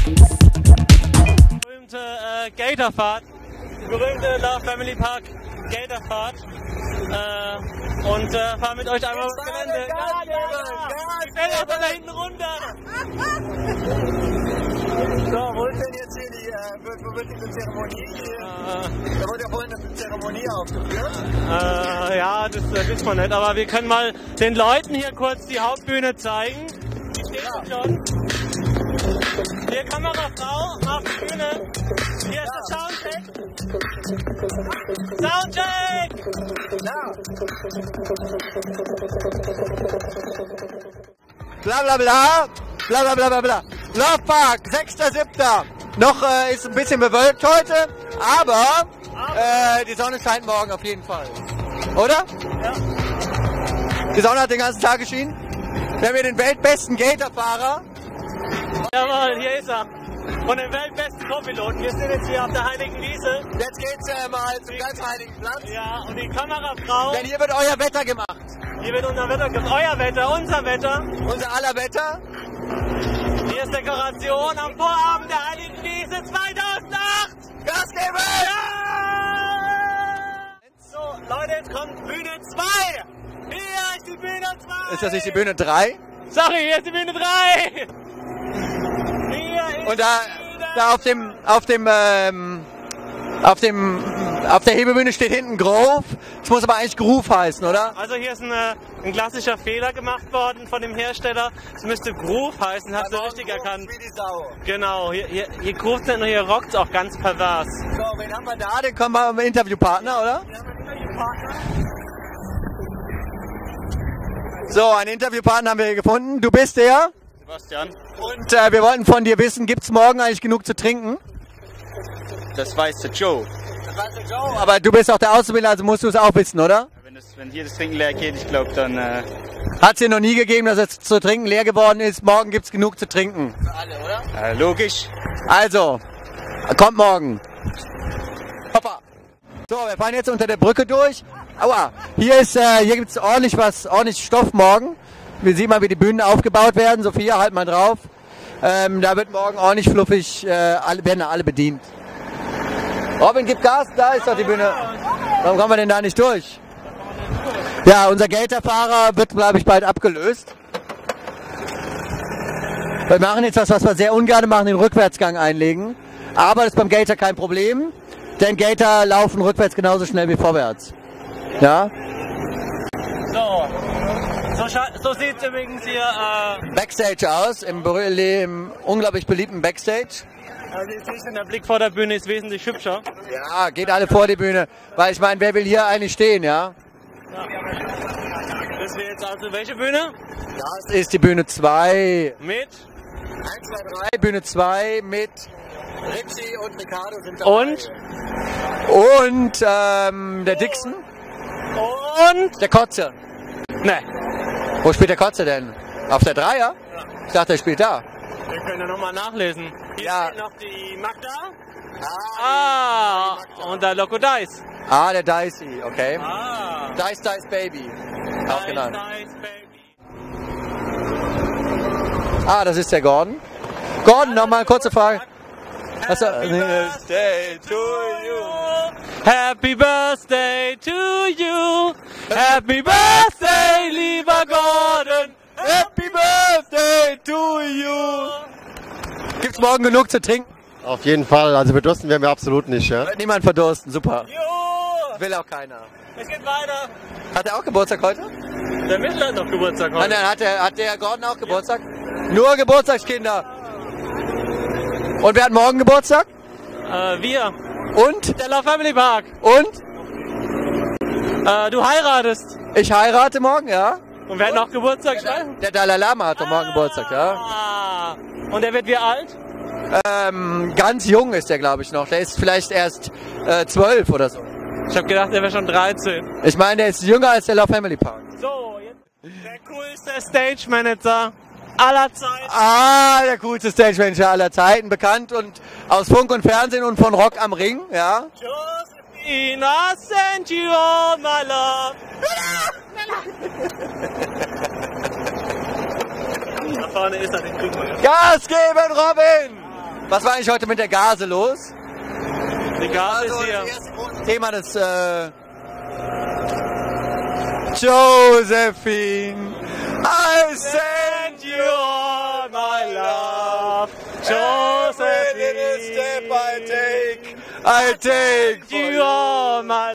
Berühmte Gatorfahrt, die berühmte Love Family Park Gatorfahrt und fahren mit euch einmal aufs Gelände. Ich fällt auch da hinten runter. So, wo ist denn jetzt hier wo wird diese Zeremonie? Da wurde ja vorhin eine Zeremonie aufgeführt. Ja, das wissen wir nicht, aber wir können mal den Leuten hier kurz die Hauptbühne zeigen. Die steht schon. Hier Kamerafrau auf die Bühne. Hier ist der Soundcheck. Soundcheck! Ja. Bla bla bla. Bla bla bla bla bla. Love Park, 6.7. Noch ist ein bisschen bewölkt heute, aber die Sonne scheint morgen auf jeden Fall. Oder? Ja. Die Sonne hat den ganzen Tag geschienen. Wir haben hier den weltbesten Gatorfahrer. Jawohl, hier ist er. Von dem weltbesten Co-Piloten. Wir sind jetzt hier auf der Heiligen Wiese. Jetzt geht's mal zum ganz heiligen Platz. Ja, und die Kamerafrau. Denn hier wird euer Wetter gemacht. Hier wird unser Wetter gemacht. Euer Wetter, unser Wetter. Unser aller Wetter. Hier ist Dekoration am Vorabend der Heiligen Wiese 2008. Gas geben! Ja! So, Leute, jetzt kommt Bühne 2. Hier ist die Bühne 2. Ist das nicht die Bühne 3? Sorry, hier ist die Bühne 3. Hier ist Und da auf der Hebebühne steht hinten Grove. Das muss aber eigentlich Groove heißen, oder? Also hier ist ein klassischer Fehler gemacht worden von dem Hersteller. Es müsste Groove heißen, hast du richtig erkannt. Wie die Sau. Genau, hier groovt nicht nur, hier rockt auch ganz pervers. So, wen haben wir da? Den kommen wir mit dem Interviewpartner, oder? Wir haben einen Interviewpartner. So, einen Interviewpartner haben wir hier gefunden. Du bist der? Sebastian, Und wir wollten von dir wissen, gibt es morgen eigentlich genug zu trinken? das weiß der Joe. Aber du bist auch der Auszubildende, also musst du es auch wissen, oder? Wenn hier das Trinken leer geht, ich glaube dann... Hat es dir noch nie gegeben, dass es zu trinken leer geworden ist? Morgen gibt es genug zu trinken. Für alle, oder? logisch. Also, kommt morgen. Hoppa. So, wir fahren jetzt unter der Brücke durch. Aua, hier gibt es ordentlich Stoff morgen. Wir sehen mal, wie die Bühnen aufgebaut werden. Sophia, halt mal drauf. Da wird morgen ordentlich fluffig, werden alle bedient. Robin, gib Gas, da ist doch die Bühne. Warum kommen wir denn da nicht durch? Ja, unser Gatorfahrer wird, glaube ich, bald abgelöst. Wir machen jetzt was wir sehr ungern machen, den Rückwärtsgang einlegen. Aber das ist beim Gator kein Problem, denn Gator laufen rückwärts genauso schnell wie vorwärts. Ja? So sieht es übrigens hier Backstage aus, im unglaublich beliebten Backstage. also ihr seht schon, der Blick vor der Bühne ist wesentlich hübscher. Ja, geht alle vor die Bühne. Weil ich meine, wer will hier eigentlich stehen, ja? Das wäre jetzt also welche Bühne? Das ist die Bühne 2. Mit? 1, 2, 3, Bühne 2 mit Richie und Ricardo sind dabei. Und der Dixon. Und? Der Kotze. Ne. Wo spielt der Kotze denn? Auf der 3er? Ja. Ich dachte, er spielt da. Wir können ja nochmal nachlesen. Hier Ja. steht noch die Magda. Und der Loco Dice. Ah, der Dicey, okay. Ah. Dice Baby. Auch genannt. Dice Baby. Ah, das ist der Gordon. Gordon, nochmal eine kurze Frage. Happy birthday to you. Happy birthday to you. Happy birthday, lieber Gordon. Happy Birthday to you. Gibt's morgen genug zu trinken? Auf jeden Fall, also verdursten werden wir absolut nicht, ja? Wird niemand verdursten, super. Jo. Will auch keiner. Es geht weiter. Hat er auch Geburtstag heute? Der Michel hat noch Geburtstag heute. Hat der Gordon auch Geburtstag? Nur Geburtstagskinder. Und wer hat morgen Geburtstag? Wir. Und? Der Love Family Park. Und? Du heiratest. Ich heirate morgen, ja? Und wer hat noch Geburtstag? Der Dalai Lama hat doch morgen Geburtstag, ja? Ah. Und der wird wie alt? Ganz jung ist der, glaube ich, noch. Der ist vielleicht erst 12 oder so. Ich habe gedacht, der wäre schon 13. Ich meine, der ist jünger als der Love Family Park. So, jetzt der coolste Stage Manager aller Zeiten. Ah, der coolste Stage Manager aller Zeiten. Bekannt und aus Funk und Fernsehen und von Rock am Ring, ja? Josephine, I send you all my love. Da vorne ist er, den kriegen wir. Gas geben, Robin! Was war eigentlich heute mit der Gase los? Die Gase ist Das hier. erste große Thema des Josephine, I send you all my love. Josephine, step I take you all my